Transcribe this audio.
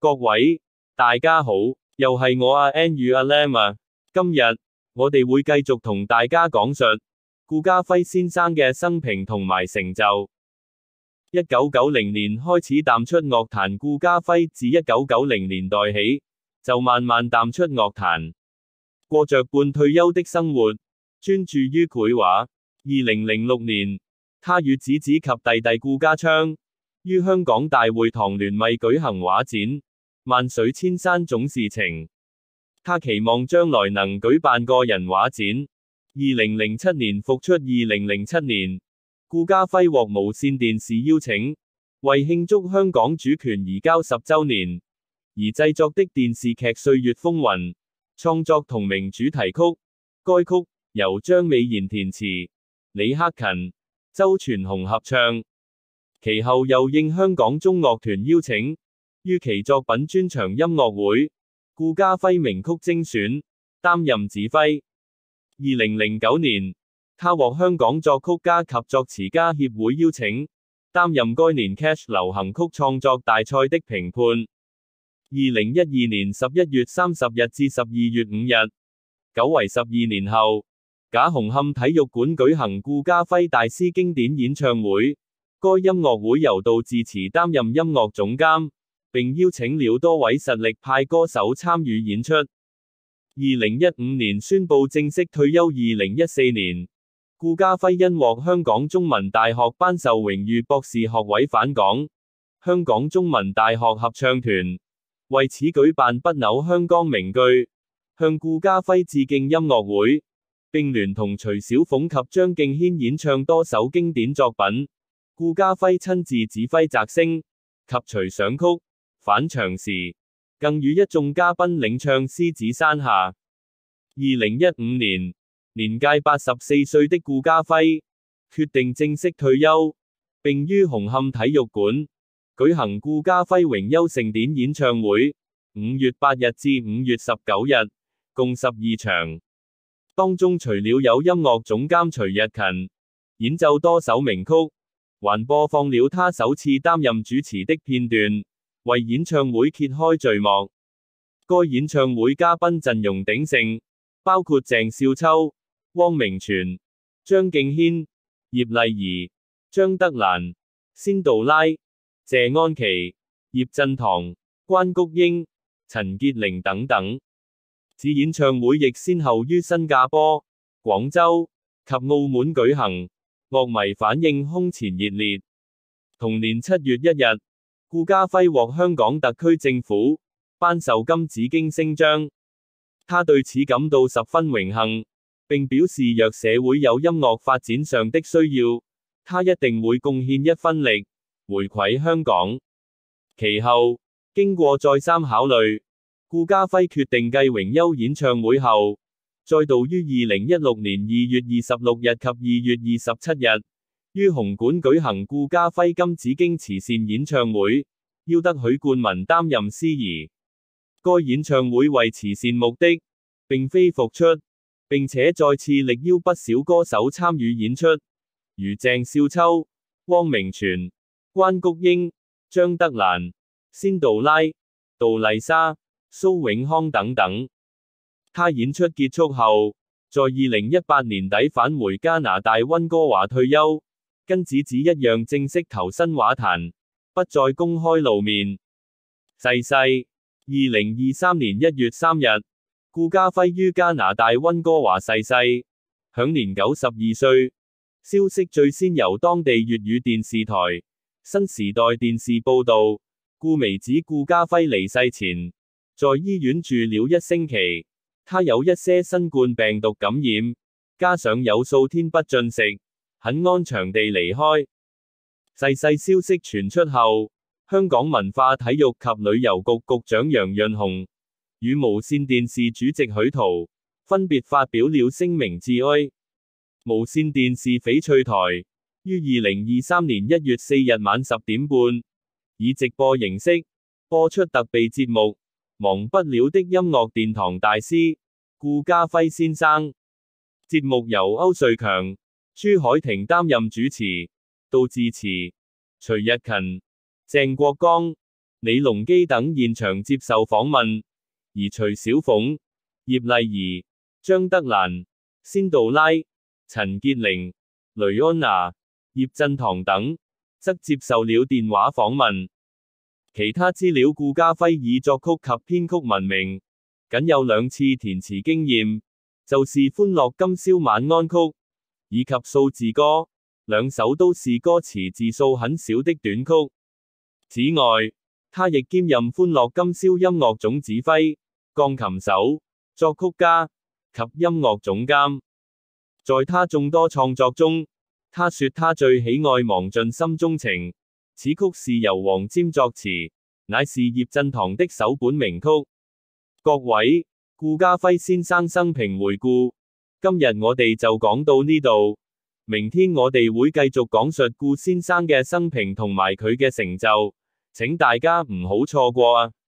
各位，大家好，又係我阿 N 與阿 Lam 啊。今日我哋會繼續同大家講述顧嘉輝先生嘅生平同埋成就。1990年開始淡出樂壇，顧嘉輝自1990年代起就慢慢淡出樂壇，過着半退休的生活，專注於繪畫。2006年，他與子及弟弟顧嘉昌於香港大會堂聯袂舉行畫展，萬水千山總是情。他期望將來能舉辦個人畫展。2007年復出。2007年，顧嘉輝獲無綫電視邀請，為慶祝香港主權移交10週年而製作的電視劇《歲月風雲》，創作同名主題曲。該曲由張美賢填詞，李克勤、周傳雄合唱。其後又應香港中樂團邀請，於其作品專場音樂會，顧嘉輝名曲精選，擔任指揮。2009年，他獲香港作曲家及作詞家協會邀請，擔任該年 Cash 流行曲創作大賽的評判。2012年11月30日至12月5日，久違12年後，假紅磡體育館舉行顧嘉輝大師經典演唱會。該音樂會由杜自持擔任音樂總監，並邀請了多位實力派歌手參與演出。2015年宣布正式退休。2014年，顧嘉輝因獲香港中文大學頒授榮譽博士學位返港，香港中文大學合唱團為此舉辦不朽香江名句，向顧嘉輝致敬音樂會，並聯同徐小鳳及張敬軒演唱多首經典作品。顧嘉輝親自指揮摘星及隨想曲，返場時更與一眾嘉賓領唱《獅子山下》。2015年，年屆84歲的顧嘉輝決定正式退休，並於紅磡體育館舉行顧嘉輝榮休盛典演唱會，5月8日至5月19日，共12場。當中除了有音樂總監徐日勤演奏多首名曲，還播放了他首次擔任主持的片段，為演唱會揭開序幕。該演唱會嘉賓陣容鼎盛，包括鄭少秋、汪明荃、張敬軒、葉麗儀、張德蘭、仙杜拉、謝安琪、葉振棠、關菊英、陳潔靈等等。此演唱會亦先後於新加坡、廣州及澳門舉行，樂迷反應空前熱烈。同年7月1日，顧嘉輝獲香港特區政府頒授金紫荊星章，他對此感到十分榮幸，並表示若社會有音樂發展上的需要，他一定會貢獻一分力，回饋香港。其後，經過再三考慮，顧嘉輝決定繼榮休演唱會後，再度於2016年2月26日及2月27日，於紅館舉行顧嘉輝金紫荊慈善演唱會，邀得許冠文擔任司儀。該演唱會為慈善目的，並非復出，並且再次力邀不少歌手參與演出，如鄭少秋、汪明荃、關菊英、張德蘭、仙杜拉、杜麗莎、蘇永康等等。他演出結束後，在2018年底返回加拿大溫哥華退休，跟子一樣正式投身畫壇，不再公開露面。逝世，2023年1月3日，顧嘉輝於加拿大溫哥華逝世，享年92歲。消息最先由當地粵語電視台新時代電視報道，顧微指顧嘉輝離世前，在醫院住了1星期。他有一些新冠病毒感染，加上有數天不進食，很安詳地離開。逝世消息傳出後，香港文化體育及旅遊局局長楊潤雄與無綫電視主席許濤分別發表了聲明致哀。無綫電視翡翠台於2023年1月4日晚10點半，以直播形式播出特備節目《忘不了的音樂殿堂大師顧嘉輝先生》。節目由歐瑞強、朱凱婷擔任主持，杜自持、徐日勤、鄭國江、 李龍基等現場接受訪問，而徐小鳳、葉麗儀、張德蘭、仙杜拉、陳潔靈、雷安娜、葉振棠等則接受了電話訪問。其他資料顧嘉輝以作曲及編曲聞名，僅有2次填詞經驗，就是《歡樂今宵晚安曲》以及《數字歌》，2首都是歌詞字數很少的短曲。此外，他亦兼任《歡樂今宵》音樂總指揮、鋼琴手、作曲家及音樂總監。在他眾多創作中，他說他最喜愛《忘盡心中情》，此曲是由黃霑作詞，乃是葉振棠的首本名曲。各位，顧嘉輝先生生平回顧，今日我哋就講到呢度，明天我哋會繼續講述顧先生嘅生平同埋佢嘅成就，請大家唔好錯過啊！